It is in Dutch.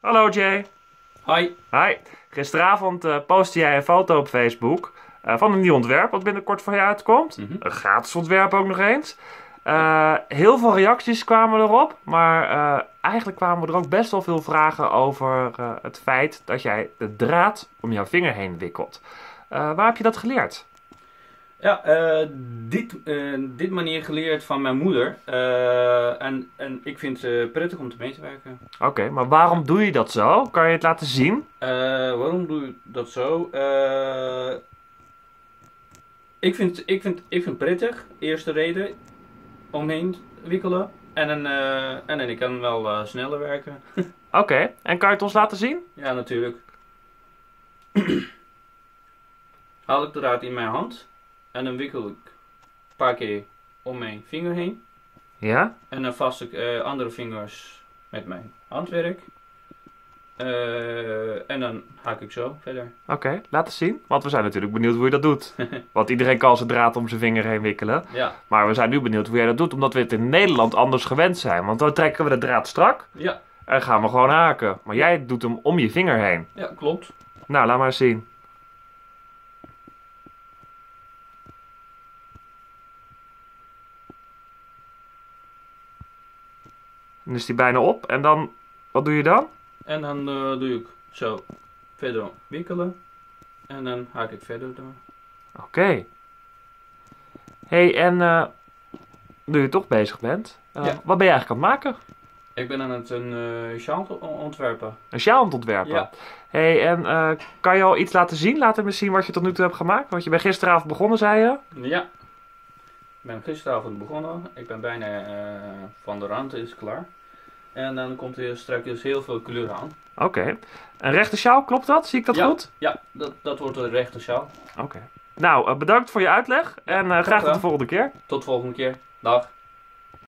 Hallo Jay. Hoi. Hi. Gisteravond postte jij een foto op Facebook van een nieuw ontwerp wat binnenkort voor je uitkomt. Een gratis ontwerp ook nog eens. Heel veel reacties kwamen erop, maar eigenlijk kwamen er ook best wel veel vragen over het feit dat jij de draad om jouw vinger heen wikkelt. Waar heb je dat geleerd? Ja, dit manier geleerd van mijn moeder. En ik vind het prettig om mee te werken. Oké, maar waarom doe je dat zo? Kan je het laten zien? Waarom doe ik dat zo? Ik vind het prettig. Eerste reden. Omheen wikkelen. En ik kan wel sneller werken. Oké, en kan je het ons laten zien? Ja, natuurlijk. Haal ik de draad in mijn hand. En dan wikkel ik een paar keer om mijn vinger heen. Ja? En dan vast ik andere vingers met mijn handwerk. En dan haak ik zo verder. Oké, laat eens zien. Want we zijn natuurlijk benieuwd hoe je dat doet. Want iedereen kan zijn draad om zijn vinger heen wikkelen. Ja. Maar we zijn nu benieuwd hoe jij dat doet, omdat we het in Nederland anders gewend zijn. Want dan trekken we de draad strak Ja. en gaan we gewoon haken. Maar jij doet hem om je vinger heen. Ja, klopt. Nou, laat maar eens zien. Dan is die bijna op. En dan, wat doe je dan? En dan doe ik zo verder wikkelen. En dan haak ik verder door. Oké. Hey, en nu je toch bezig bent, Ja. wat ben je eigenlijk aan het maken? Ik ben aan het een sjaal ontwerpen. Een sjaal aan het ontwerpen? Ja. Hey, en kan je al iets laten zien? Laat me zien wat je tot nu toe hebt gemaakt. Want je bent gisteravond begonnen, zei je? Ja. Ik ben gisteravond begonnen. Ik ben bijna van de rand is klaar. En dan komt er straks heel veel kleur aan. Oké. Een rechte sjaal, klopt dat? Zie ik dat Ja. goed? Ja, dat wordt een rechte sjaal. Oké. Nou, bedankt voor je uitleg. En graag tot de volgende keer. Tot de volgende keer. Dag.